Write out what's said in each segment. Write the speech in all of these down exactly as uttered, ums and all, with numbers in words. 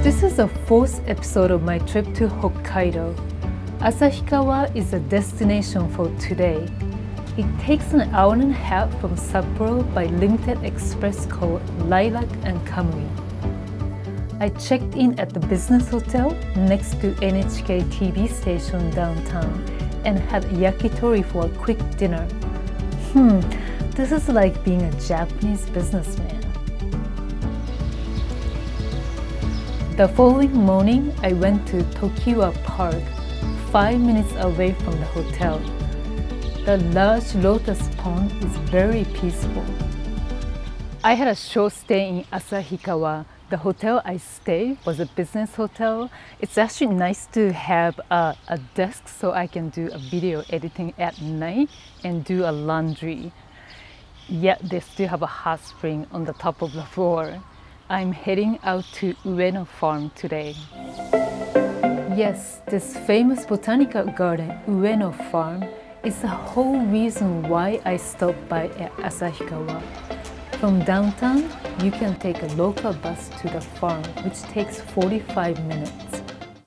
This is the fourth episode of my trip to Hokkaido. Asahikawa is a destination for today. It takes an hour and a half from Sapporo by limited express called Lilac and Kamui. I checked in at the business hotel next to N H K T V station downtown and had yakitori for a quick dinner. Hmm, this is like being a Japanese businessman. The following morning, I went to Tokiwa Park, five minutes away from the hotel. The large lotus pond is very peaceful. I had a short stay in Asahikawa. The hotel I stayed was a business hotel. It's actually nice to have a, a desk so I can do a video editing at night and do a laundry. Yet they still have a hot spring on the top of the floor. I'm heading out to Ueno Farm today. Yes, this famous botanical garden, Ueno Farm, is the whole reason why I stopped by at Asahikawa. From downtown, you can take a local bus to the farm, which takes forty-five minutes.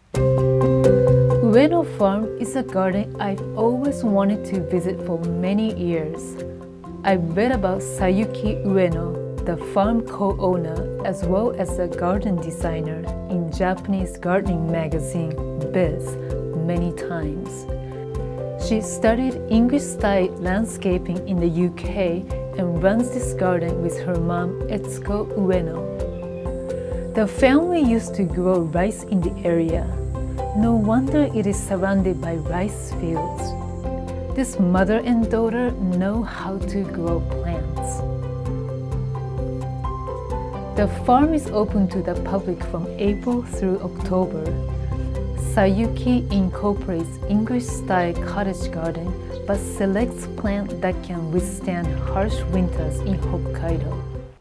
Ueno Farm is a garden I've always wanted to visit for many years. I've read about Sayuki Ueno, the farm co-owner, as well as a garden designer in Japanese gardening magazine Biz many times. She studied English-style landscaping in the U K and runs this garden with her mom, Etsuko Ueno. The family used to grow rice in the area. No wonder it is surrounded by rice fields. This mother and daughter know how to grow plants. The farm is open to the public from April through October. Sayuki incorporates English-style cottage garden but selects plants that can withstand harsh winters in Hokkaido.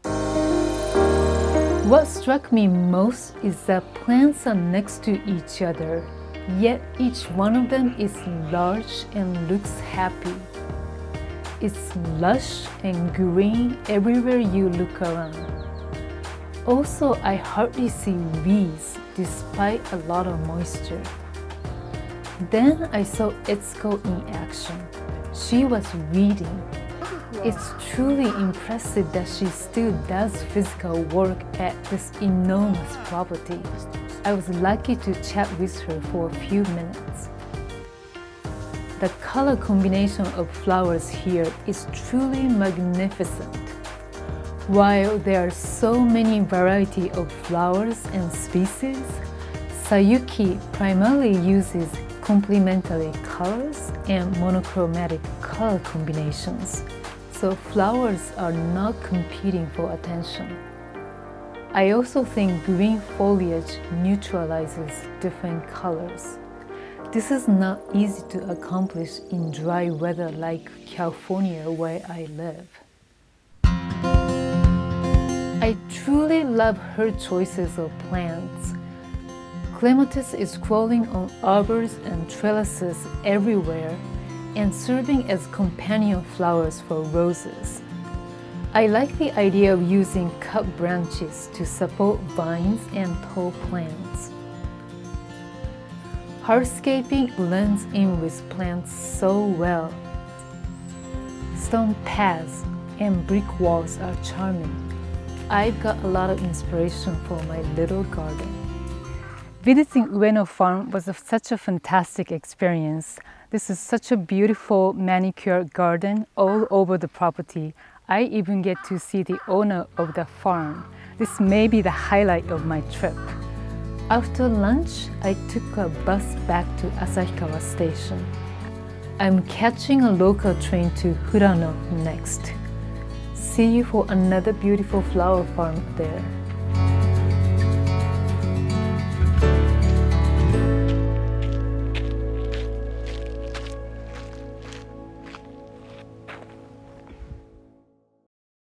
What struck me most is that plants are next to each other, yet each one of them is large and looks happy. It's lush and green everywhere you look around. Also, I hardly see weeds despite a lot of moisture. Then I saw Etsuko in action. She was weeding. It's truly impressive that she still does physical work at this enormous property. I was lucky to chat with her for a few minutes. The color combination of flowers here is truly magnificent. While there are so many varieties of flowers and species, Sayuki primarily uses complementary colors and monochromatic color combinations, so flowers are not competing for attention. I also think green foliage neutralizes different colors. This is not easy to accomplish in dry weather like California where I live. I truly love her choices of plants. Clematis is growing on arbors and trellises everywhere and serving as companion flowers for roses. I like the idea of using cut branches to support vines and tall plants. Hardscaping blends in with plants so well. Stone paths and brick walls are charming. I've got a lot of inspiration for my little garden. Visiting Ueno Farm was a, such a fantastic experience. This is such a beautiful manicured garden all over the property. I even get to see the owner of the farm. This may be the highlight of my trip. After lunch, I took a bus back to Asahikawa Station. I'm catching a local train to Furano next. See you for another beautiful flower farm there.